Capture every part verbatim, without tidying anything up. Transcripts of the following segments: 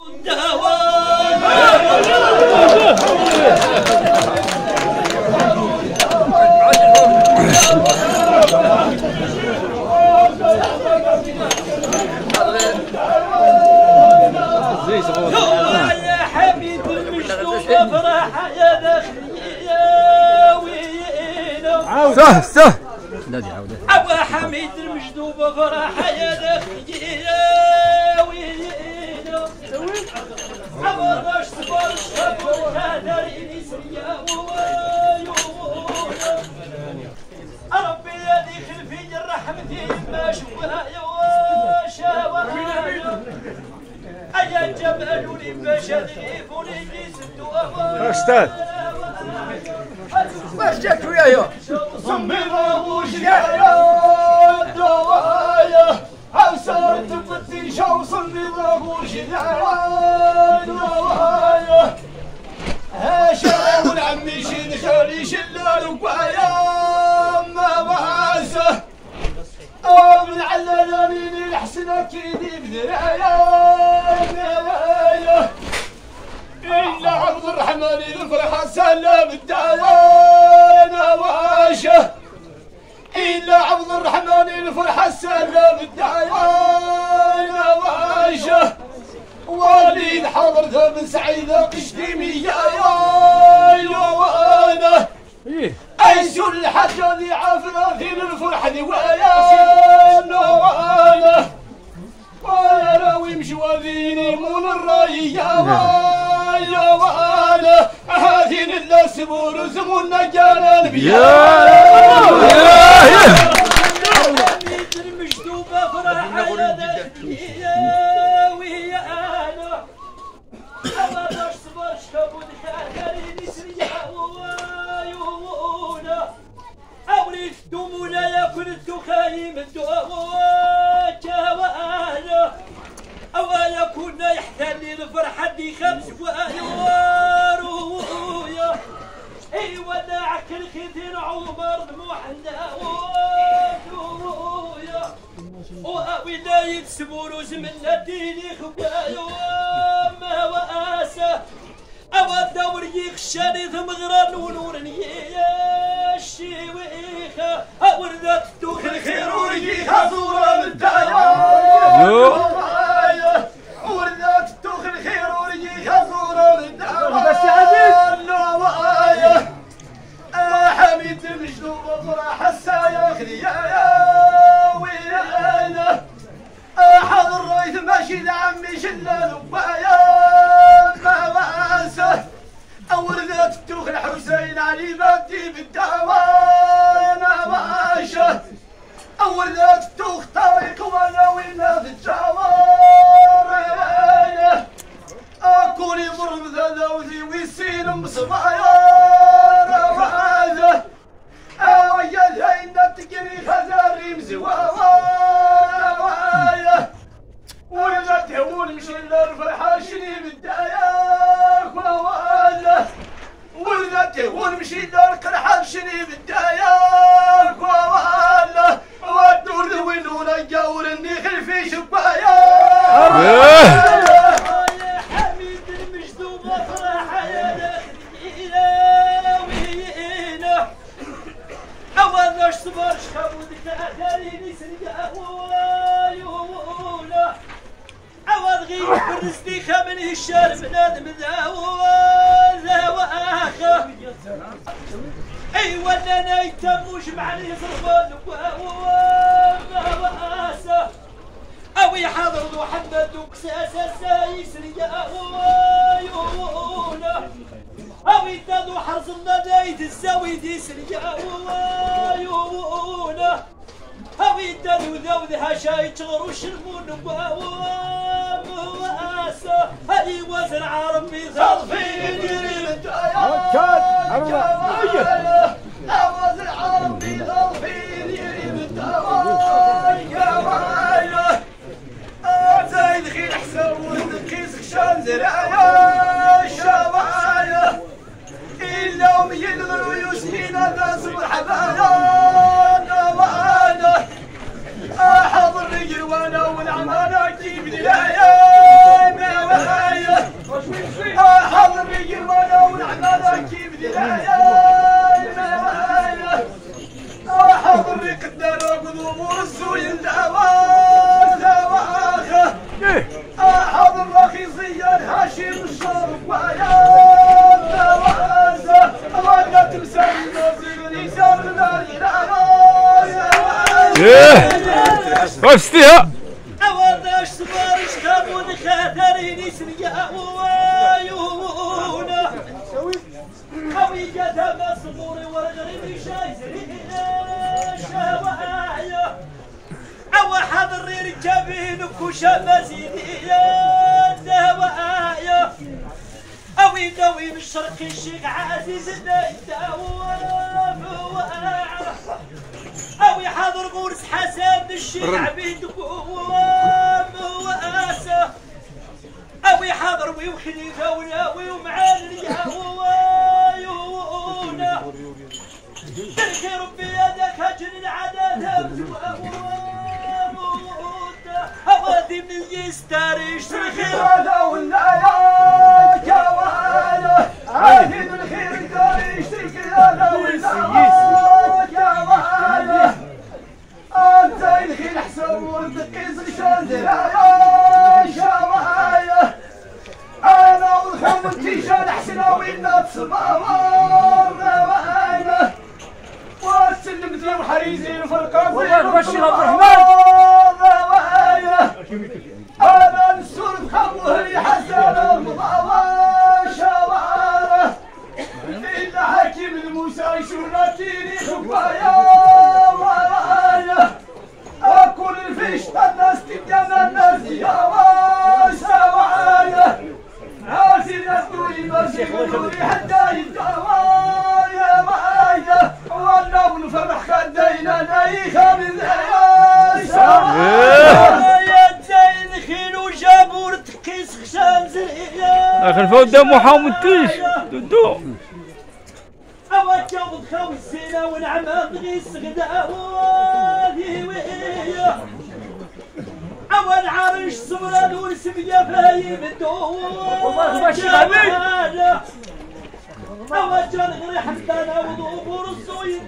سه سه أبو حميد المجذوب فرحة يا دخيل وينا أبو باش صبر شابو هدريني سريا ربي يدي خلفي الرحمة ما شوها وشاوها أيا جبل ولي باش أذيب ولي سدوها أستاذ واش جاك ويايا؟ صمينا وجيايا دوايا عسى تفتي شو صمينا وجيايا دوايا هاشا والعمي شين خالي شلال وقايا ما باسه او من على يميني الحسنة كيدي بذرايا دوايا إلا عبد الرحمن الفرحة سلام الدايا نواشة إلا عبد الرحمن الفرحة سلام الدايا نواشة وليد حضرته من سعيدة قشتيمية يا وانا أيسو الحاجة ذي عافنا في الفرحة ذي ويا نوانا ويا راوي مشواذيني مول الراي يا يا وانا هذين اللي سبور زمونا جانا البيا حميد المجذوبة فرحة يا وهي أنا أبا باش صبر شابو دخالي سريا ويونا أولي الدمونا ياكل الدخايم الدواء جوانا أوايا كنا يحتلي الفرحة دي خمس وأنوار ويا أيوة ناعك الخيثين عمر محنا ويا وأولايد سبور زمنا ديني خوايا ما وآسى أوا الدوري خشاني ثم غران ونورني يا الشيويخة أوردت توخ الخير وريخة زورا من الدايا وردات التوخ الخير وريخة زورا من الدايا بس يا عزيز نوايا حميد المجذوب فرح السايا خذيا ويانا حاضر رايث ماشي لعمي شلال وبايا ما باسه وردات التوخ الحسين علي بدي بالدواء نواشة وردات التوخ طريق وانا وينا في الجوار اكوني ضرب ذا لوذي ويسين مصبايا رواذه ويا الهينة تقري خزاري مزواوا روايه ولدت هون مشي للفرحة شني بالدايا كواله ولدت هون مشي للقرحة شني بالدايا كواله والدور ذوين ولا جاور اني خلفي شبايا يا حميد المجذوب فرحة يا دخيلة وينا أول صبر شخبودك أداريني سرقا ويونا أول غيب برزدي خمن هشار بنادم ذا وآخا أيوة أنا يتموش معني صرفان وما وآسا أوي حضر محمد وكساسا سايسري ويونا أوي تدو حرز الناديت الزاوي دي سريا ويونا أوي تدو ذوذ هشاي تغروش المون واسا هذي وزن عربي ظلفين يريد الدايا وزن عربي ظلفين يريد الدايا زايد خير حسن ولد كيس خشان زرايا شبايا إلا وم يدغلوا يسكين ناس مرحبايا نوانا حاضر رجل وانا والعمانة جيب دلايا نوايا ماشي بالشرب ويا واسع ولا تنسى الناس اللي سرنا ايه وفستيها أوضاش صبارش كابون خاطرين سريا وعيونا أوي جاتا مصبوري ورغري شايزرين شوايا أو حضري رجابين كوشا مزيدية دوايا أوي نوي من شرق الشيخ عزيز الدوام واعرف أوي حاضر غورس حسن الشيخ عبيد قوام واسه أوي حاضر وخليفة وناوي ومعالي ويونا تركي ربي يدك هجر العدالة هوادي من يستاريش الخير هذا ولا يا كوالا عاهد الخير داريش هذا ولا يا كوالا انت الخير حسن وردقيز غشان يا شوايا انا والخوم التيجان حسناوي الناس صباوار وسلمت يا حريزين في القصير والله بشير عبد الرحمن انا نسور بخمه لي حسن المضاوى شواره الا حكيم الموسى يشوناتيني خبايا ورايا اكل الفيش الناس تبقى الناس يا سوايا عاسي الناس تقولي ماشي يقولولي حتى يداوى يا معايا وانا ونفرح خدينا نايخه من اخر فوق دمو حامتيش دودو أوجه خوسنا ونعمة غيس غداوي ويا أول عرش صبرا ورسمية فايم الدور والله ماشي غبي أوجه الغري حمدانا وضوبور الصويد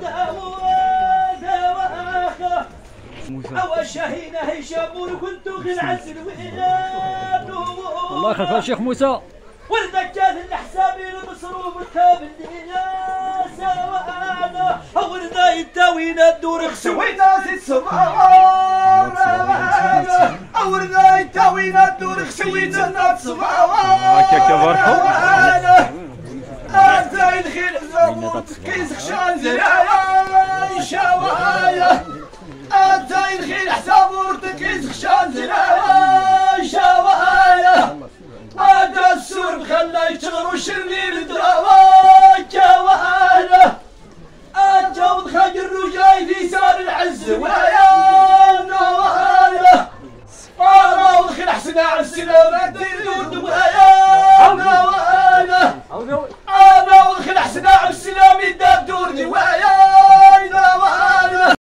دواخا أول شاهينا هيشامون كنتو غير عزل وإلاد الله يخلفها شيخ موسى والدجال الحسابي المصروف الكامل يا سوانا وردا يداوينا الدور خسوينا زيت صباوار وردا يداوينا الدور خسوينا الناس صباوار هكا كبرحو انت الخير زبوط كيس خشان زرايا شوايا انت الخير حسابورت كيس خشان زرايا شوايا هذا السور بخلى يشغلوا شرني الدراوات جوانا الجو خجر وجاي في سار العز ويا نوانا انا والخير حسنا على السلامة الدود ويا